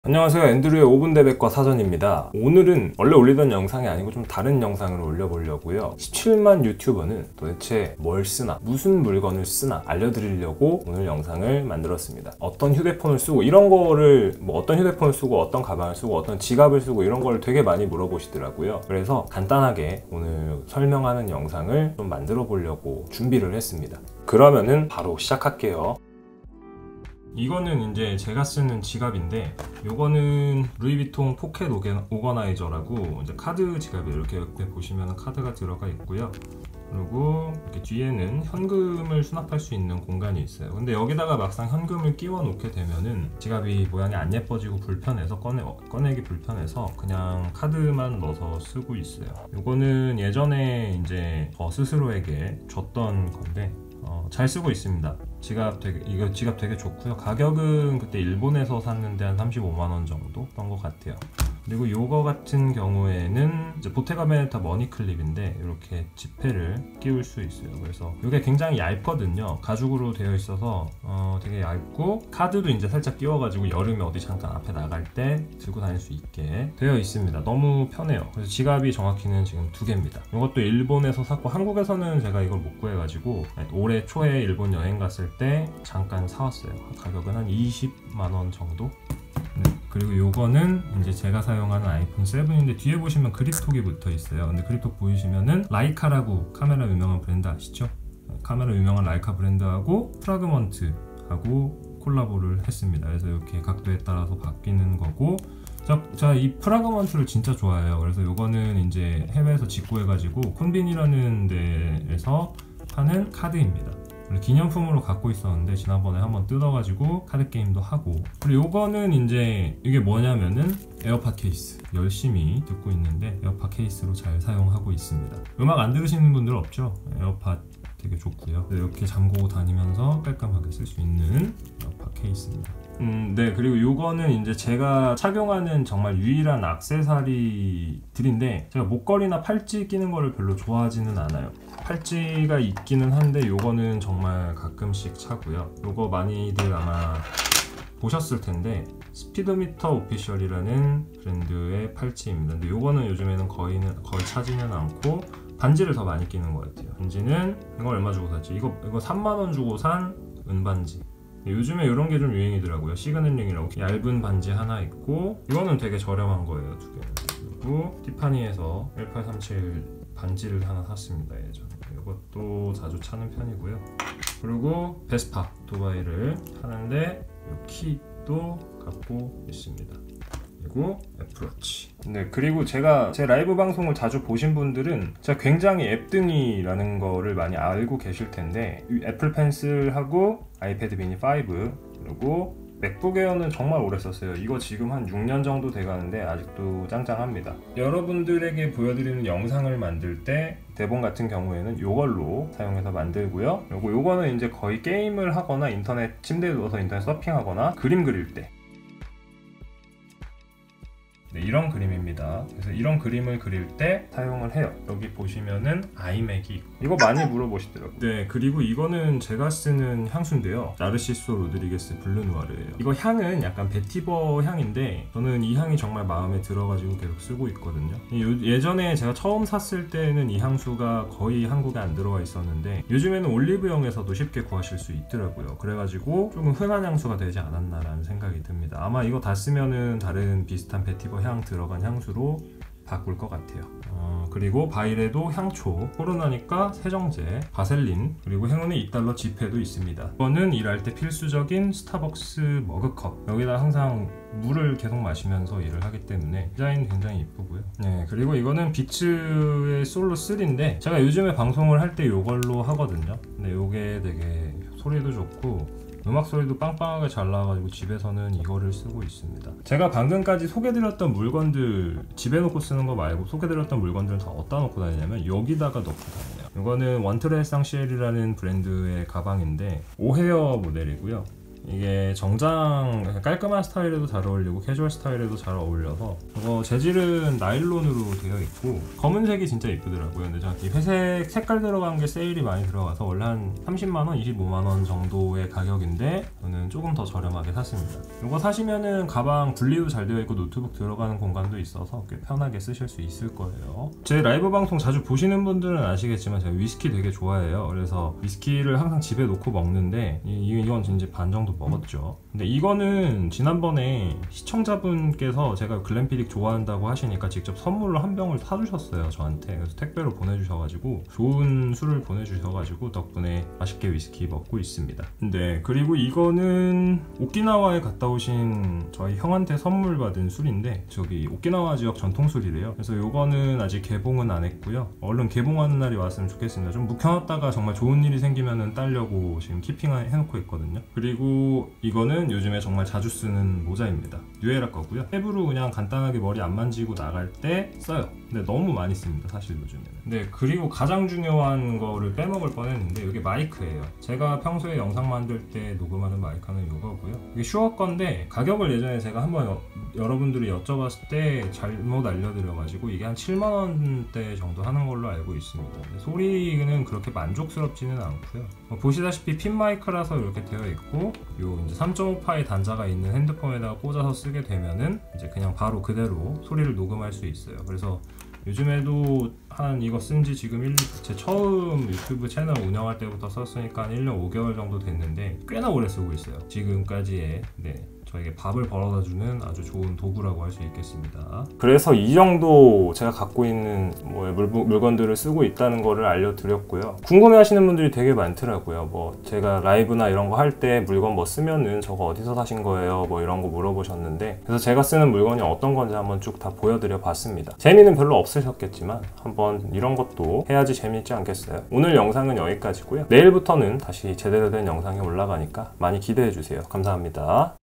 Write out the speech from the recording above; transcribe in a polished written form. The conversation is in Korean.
안녕하세요, 앤드류의 5분 대백과 사전입니다. 오늘은 원래 올리던 영상이 아니고 좀 다른 영상을 올려보려고요. 17만 유튜버는 도대체 뭘 쓰나, 무슨 물건을 쓰나 알려드리려고 오늘 영상을 만들었습니다. 어떤 휴대폰을 쓰고 이런 거를 어떤 휴대폰을 쓰고 어떤 가방을 쓰고 어떤 지갑을 쓰고 이런 걸 되게 많이 물어보시더라고요. 그래서 간단하게 오늘 설명하는 영상을 좀 만들어 보려고 준비를 했습니다. 그러면은 바로 시작할게요. 이거는 이제 제가 쓰는 지갑인데, 요거는 루이비통 포켓 오거나이저라고 이제 카드 지갑이에요. 이렇게 옆에 보시면 카드가 들어가 있고요. 그리고 이렇게 뒤에는 현금을 수납할 수 있는 공간이 있어요. 근데 여기다가 막상 현금을 끼워 놓게 되면은 지갑이 모양이 안 예뻐지고 불편해서 꺼내기 불편해서 그냥 카드만 넣어서 쓰고 있어요. 요거는 예전에 이제 저 스스로에게 줬던 건데 잘 쓰고 있습니다. 이거 지갑 되게 좋고요. 가격은 그때 일본에서 샀는데 한 35만원 정도 했던 것 같아요. 그리고 요거 같은 경우에는 이제 보테가 베네타 머니클립인데 이렇게 지폐를 끼울 수 있어요. 그래서 이게 굉장히 얇거든요. 가죽으로 되어 있어서 되게 얇고, 카드도 이제 살짝 끼워가지고 여름에 어디 잠깐 앞에 나갈 때 들고 다닐 수 있게 되어 있습니다. 너무 편해요. 그래서 지갑이 정확히는 지금 2개입니다. 이것도 일본에서 샀고, 한국에서는 제가 이걸 못 구해가지고 올해 초에 일본 여행 갔을 때 잠깐 사왔어요. 가격은 한 20만원 정도? 네. 그리고 요거는 이제 제가 사용하는 아이폰 7인데 뒤에 보시면 그립톡이 붙어 있어요. 근데 그립톡 보이시면은 라이카라고 카메라 유명한 브랜드 아시죠? 카메라 유명한 라이카 브랜드하고 프라그먼트하고 콜라보를 했습니다. 그래서 이렇게 각도에 따라서 바뀌는 거고, 자, 이 프라그먼트를 진짜 좋아해요. 그래서 요거는 이제 해외에서 직구해가지고 콘빈이라는 데에서 파는 카드입니다. 기념품으로 갖고 있었는데 지난번에 한번 뜯어가지고 카드 게임도 하고. 그리고 요거는 이제 이게 뭐냐면은 에어팟 케이스, 열심히 듣고 있는데 에어팟 케이스로 잘 사용하고 있습니다. 음악 안 들으시는 분들 없죠? 에어팟 되게 좋고요. 이렇게 잠그고 다니면서 깔끔하게 쓸 수 있는 에어팟 케이스입니다. 네, 그리고 요거는 이제 제가 착용하는 정말 유일한 액세서리들인데, 제가 목걸이나 팔찌 끼는 거를 별로 좋아하지는 않아요. 팔찌가 있기는 한데 요거는 정말 가끔씩 차고요. 요거 많이들 아마 보셨을 텐데, 스피드미터 오피셜이라는 브랜드의 팔찌입니다. 근데 요거는 요즘에는 거의 차지는 않고 반지를 더 많이 끼는 것 같아요. 반지는 이거 얼마 주고 샀지? 이거 3만원 주고 산 은반지. 요즘에 이런 게 좀 유행이더라고요. 시그널링이라고 얇은 반지 하나 있고, 이거는 되게 저렴한 거예요, 2개. 그리고 티파니에서 1837 반지를 하나 샀습니다, 예전에. 이것도 자주 차는 편이고요. 그리고 베스파 오토바이를 타는데 이 키도 갖고 있습니다. 그리고 애플워치. 네, 그리고 제가 제 라이브 방송을 자주 보신 분들은 제가 굉장히 앱등이라는 거를 많이 알고 계실 텐데, 애플 펜슬하고 아이패드 미니 5, 그리고 맥북 에어는 정말 오래 썼어요. 이거 지금 한 6년 정도 돼가는데 아직도 짱짱합니다. 여러분들에게 보여드리는 영상을 만들 때 대본 같은 경우에는 이걸로 사용해서 만들고요. 그리고 요거는 이제 거의 게임을 하거나 침대에 누워서 인터넷 서핑하거나 그림 그릴 때, 네, 이런 그림입니다. 그래서 이런 그림을 그릴 때 사용을 해요. 여기 보시면은 아이맥이 있고, 이거 많이 물어보시더라고요. 네, 그리고 이거는 제가 쓰는 향수인데요, 나르시소 로드리게스 블루누아르예요. 이거 향은 약간 베티버 향인데 저는 이 향이 정말 마음에 들어가지고 계속 쓰고 있거든요. 예전에 제가 처음 샀을 때는 이 향수가 거의 한국에 안 들어와 있었는데 요즘에는 올리브영에서도 쉽게 구하실 수 있더라고요. 그래가지고 조금 흔한 향수가 되지 않았나라는 생각이 듭니다. 아마 이거 다 쓰면은 다른 비슷한 베티버 향 들어간 향수로 바꿀 것 같아요. 그리고 바이레도 향초, 코로나니까 세정제, 바셀린, 그리고 행운의 $2 지폐도 있습니다. 이거는 일할 때 필수적인 스타벅스 머그컵. 여기다 항상 물을 계속 마시면서 일을 하기 때문에 디자인 굉장히 이쁘고요. 네, 그리고 이거는 비츠의 솔로 3인데 제가 요즘에 방송을 할 때 이걸로 하거든요. 근데 이게 되게 소리도 좋고 음악 소리도 빵빵하게 잘 나와가지고 집에서는 이거를 쓰고 있습니다. 제가 방금까지 소개드렸던 물건들, 집에 놓고 쓰는 거 말고 소개드렸던 물건들은 다 어디다 놓고 다니냐면 여기다가 놓고 다녀요. 이거는 원트레상시엘이라는 브랜드의 가방인데 오헤어 모델이고요. 이게 정장 깔끔한 스타일에도 잘 어울리고 캐주얼 스타일에도 잘 어울려서 재질은 나일론으로 되어 있고 검은색이 진짜 이쁘더라고요. 근데 저기 회색 색깔 들어간 게 세일이 많이 들어가서 원래 한 30만원, 25만원 정도의 가격인데 저는 조금 더 저렴하게 샀습니다. 이거 사시면은 가방 분리도 잘 되어 있고 노트북 들어가는 공간도 있어서 꽤 편하게 쓰실 수 있을 거예요. 제 라이브 방송 자주 보시는 분들은 아시겠지만 제가 위스키 되게 좋아해요. 그래서 위스키를 항상 집에 놓고 먹는데 이건 이제 반 정도 먹었죠. 근데 이거는 지난번에 시청자분께서 제가 글램피딕 좋아한다고 하시니까 직접 선물로 한 병을 사주셨어요, 저한테. 그래서 택배로 보내주셔가지고 좋은 술을 보내주셔가지고 덕분에 맛있게 위스키 먹고 있습니다. 네, 그리고 이거는 오키나와에 갔다 오신 저희 형한테 선물 받은 술인데 저기 오키나와 지역 전통 술이래요. 그래서 이거는 아직 개봉은 안 했고요. 얼른 개봉하는 날이 왔으면 좋겠습니다. 좀 묵혀놨다가 정말 좋은 일이 생기면은 따려고 지금 키핑 해놓고 있거든요. 그리고 이거는 요즘에 정말 자주 쓰는 모자입니다. 뉴에라 거고요. 탭으로 그냥 간단하게 머리 안 만지고 나갈 때 써요. 근데 너무 많이 씁니다, 사실 요즘에는. 네, 그리고 가장 중요한 거를 빼먹을 뻔했는데 이게 마이크예요. 제가 평소에 영상 만들 때 녹음하는 마이크는 이거고요. 이게 슈어 건데 가격을 예전에 제가 한번 여러분들이 여쭤봤을 때 잘못 알려드려가지고 이게 한 7만원대 정도 하는 걸로 알고 있습니다. 소리는 그렇게 만족스럽지는 않고요. 보시다시피 핀 마이크라서 이렇게 되어 있고 요 이제 3.5파이 단자가 있는 핸드폰에다가 꽂아서 쓰게 되면은 이제 그냥 바로 그대로 소리를 녹음할 수 있어요. 그래서 요즘에도 한 이거 쓴지 지금 제 처음 유튜브 채널 운영할 때부터 썼으니까 한 1년 5개월 정도 됐는데 꽤나 오래 쓰고 있어요. 지금까지의 저에게 밥을 벌어다주는 아주 좋은 도구라고 할 수 있겠습니다. 그래서 이 정도 제가 갖고 있는 물건들을 쓰고 있다는 거를 알려드렸고요. 궁금해하시는 분들이 되게 많더라고요. 제가 라이브나 이런 거 할 때 물건 쓰면은 저거 어디서 사신 거예요? 이런 거 물어보셨는데 그래서 제가 쓰는 물건이 어떤 건지 한번 쭉 다 보여드려 봤습니다. 재미는 별로 없으셨겠지만 한번 이런 것도 해야지 재미있지 않겠어요? 오늘 영상은 여기까지고요. 내일부터는 다시 제대로 된 영상이 올라가니까 많이 기대해 주세요. 감사합니다.